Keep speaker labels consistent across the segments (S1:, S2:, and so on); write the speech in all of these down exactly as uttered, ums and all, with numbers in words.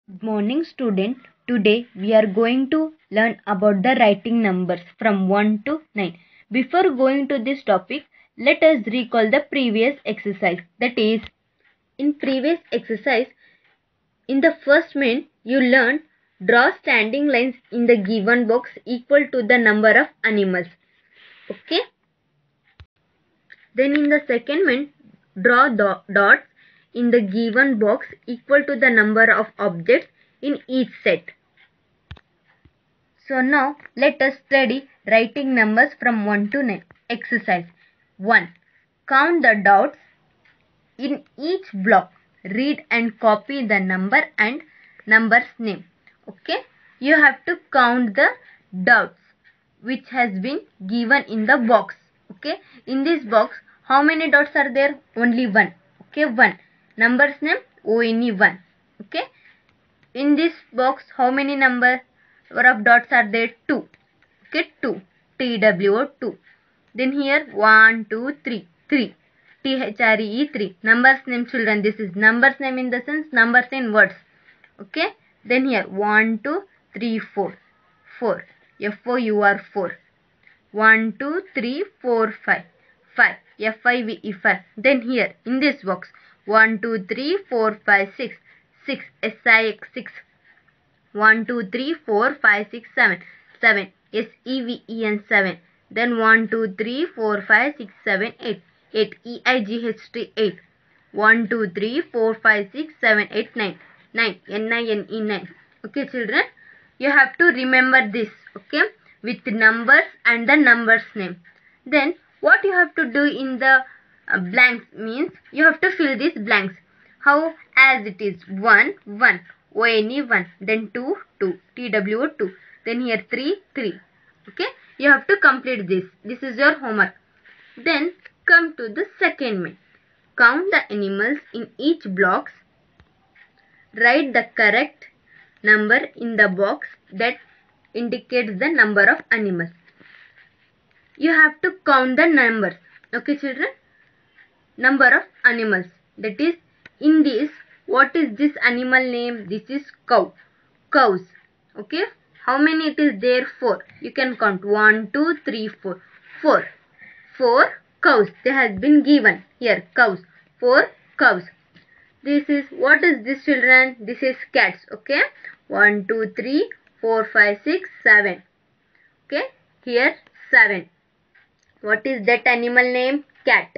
S1: Good morning, student. Today we are going to learn about the writing numbers from one to nine. Before going to this topic, let us recall the previous exercise. That is, in previous exercise, in the first main, you learned draw standing lines in the given box equal to the number of animals. Okay. Then in the second main, draw do dots in the given box equal to the number of objects in each set. So now let us study writing numbers from one to nine. Exercise one. Count the dots in each block. Read and copy the number and number's name. Okay. You have to count the dots which has been given in the box. Okay. In this box, how many dots are there? Only one. Okay. one. Number's name only one. Okay. In this box, how many number of dots are there? two. Okay, two. T W O two. Then here one, two, three. three. T H R E E three. Numbers name, children. This is numbers name in the sense numbers in words. Okay. Then here one, two, three, four. four. F O U R four. one, two, three, four, five. five. F I V E five. Then here in this box one, two, three, four, five, six. six. S I X six. one, two, three, four, five, six, seven. seven. S E V E N seven. Then one, two, three, four, five, six, seven, eight. eight. E I G H T eight. one, two, three, four, five, six, seven, eight, nine. nine. N I N E nine. Okay, children. You have to remember this. Okay. With numbers and the numbers name. Then what you have to do in the uh, blanks means you have to fill these blanks. How? As it is one, one. O N E one. Then two, two. T W O two. Then here three, three. Okay. You have to complete this. This is your homework. Then come to the second main. Count the animals in each box. Write the correct number in the box that indicates the number of animals. You have to count the numbers. Okay, children? Number of animals. That is, in this, what is this animal name? This is cow. Cows. Okay. How many it is there? Four. You can count. One, two, three, four. Four. Four cows. They has been given. Here, cows. Four cows. This is, what is this, children? This is cats. Okay. One, two, three, four, five, six, seven. Okay. Here, seven. What is that animal name? Cat.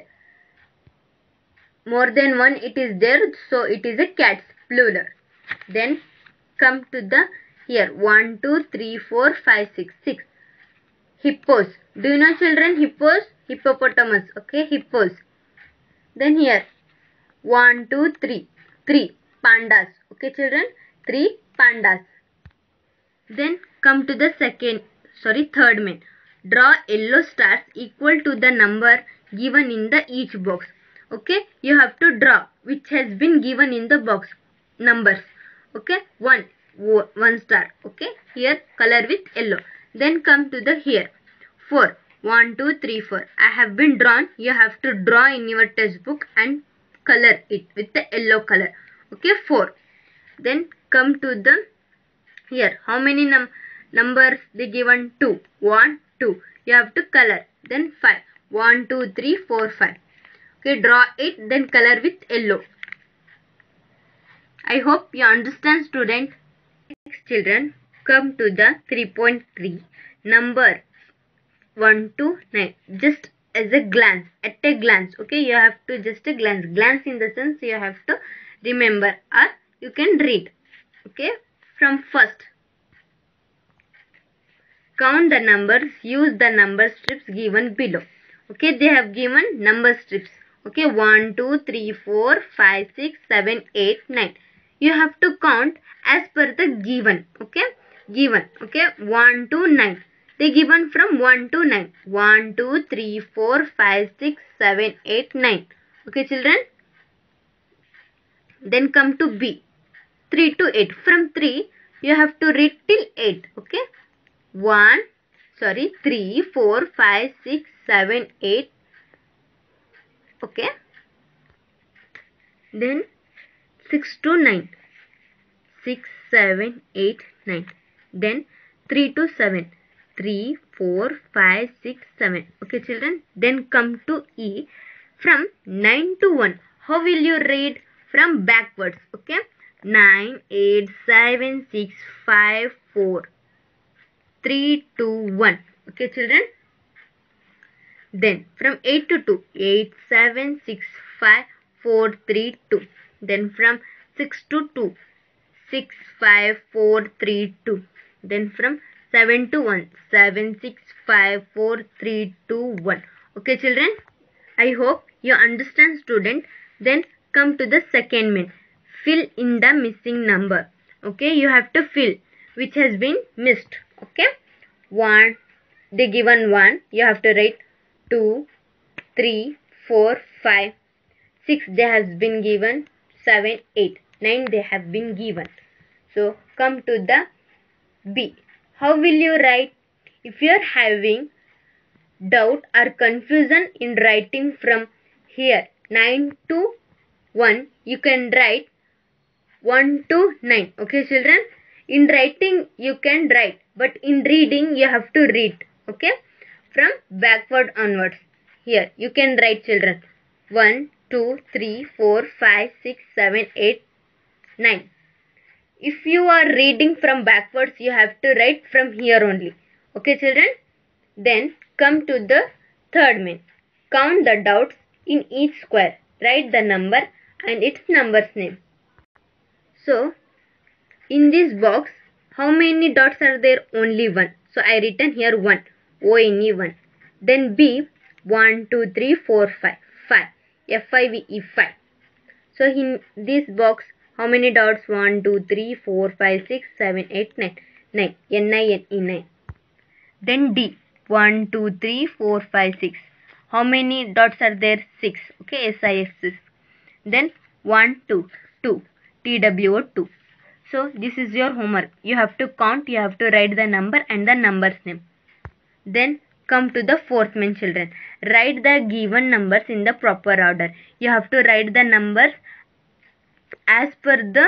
S1: More than one it is there, so it is a cat's plural. Then come to the here one, two, three, four, five, six, six. Hippos. Do you know, children, hippos? Hippopotamus. Okay, hippos. Then here one, two, three, three pandas. Okay, children, three pandas. Then come to the second, sorry, third main. Draw yellow stars equal to the number given in the each box. Okay, you have to draw which has been given in the box numbers. Okay, one, one star. Okay, here color with yellow. Then come to the here four. one, two, three, four. I have been drawn. You have to draw in your textbook and color it with the yellow color. Okay, four. Then come to the here. How many num numbers they given? two. one, two. You have to color. Then five. one, two, three, four, five. Okay, draw it, then color with yellow. I hope you understand, student. Next, children, come to the three point three. Number one to nine. Just as a glance, at a glance. Okay, you have to just a glance. Glance in the sense you have to remember or you can read. Okay, from first. Count the numbers. Use the number strips given below. Okay, they have given number strips. Okay, one, two, three, four, five, six, seven, eight, nine. You have to count as per the given. Okay, given. Okay, one to nine. They given from one to nine. one, two, three, four, five, six, seven, eight, nine. Okay, children. Then come to B. three to eight. From three, you have to read till eight. Okay, one, sorry, three, four, five, six, seven, eight. Okay. Then six to nine. six, seven, eight, nine. Then three to seven. three, four, five, six, seven. Okay children. Then come to E. From nine to one. How will you read? From backwards. Okay. nine, eight, seven, six, five, four, three, two, one. Okay children. Then from eight to two. eight, seven, six, five, four, three, two. Then from six to two. six, five, four, three, two. Then from seven to one. seven, six, five, four, three, two, one. Okay children. I hope you understand student. Then come to the second main. Fill in the missing number. Okay, you have to fill which has been missed. Okay, one, they given one, you have to write two, three, four, five, six they has been given, seven, eight, nine they have been given. So come to the B. How will you write? If you are having doubt or confusion in writing from here nine to one, you can write one to nine. Okay children, in writing you can write, but in reading you have to read. Okay, from backward onwards. Here you can write children one, two, three, four, five, six, seven, eight, nine. If you are reading from backwards, you have to write from here only. Okay children. Then come to the third main. Count the dots in each square. Write the number and its number's name. So in this box, how many dots are there? Only one. So I written here one. O N E one. Then B, one, two, three, four, five. five. F I V E five. So in this box, how many dots? one, two, three, four, five, six, seven, eight, nine. nine. N I N E nine. Then D, one, two, three, four, five, six. How many dots are there? six. Okay, S I X six. Then one, two, two. T W O two. So this is your homework. You have to count, you have to write the number and the number's name. Then come to the fourth main children. Write the given numbers in the proper order. You have to write the numbers as per the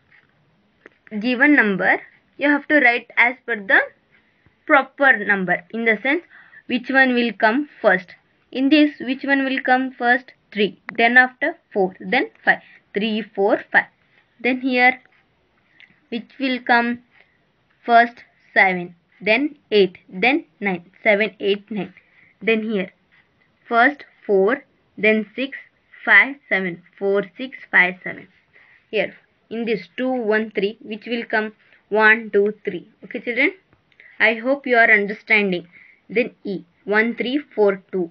S1: given number. You have to write as per the proper number, in the sense which one will come first. In this, which one will come first? three. Then after four. Then five. three, four, five. Then here, which will come first? seven. Then eight. Then nine. seven, eight, nine. Then here, first four. Then six, five, seven. four, six, five, seven. Here, in this two, one, three, which will come one, two, three. Okay children? I hope you are understanding. Then E, one, three, four, two.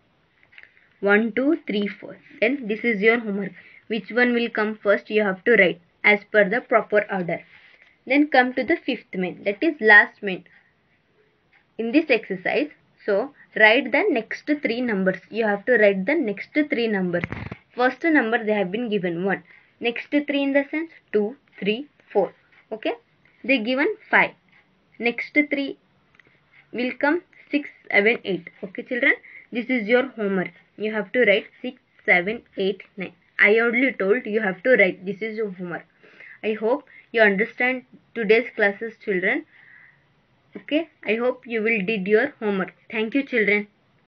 S1: one, two, three, four. Then this is your homework. Which one will come first? You have to write as per the proper order. Then come to the fifth main, that is last main in this exercise. So write the next three numbers. You have to write the next three numbers. First number they have been given one. Next three in the sense two, three, four. Okay. They given five. Next three will come six, seven, eight. Okay children. This is your homework. You have to write six, seven, eight, nine. I only told you have to write. This is your homework. I hope you understand today's classes children. Okay. I hope you will did your homework. Thank you children.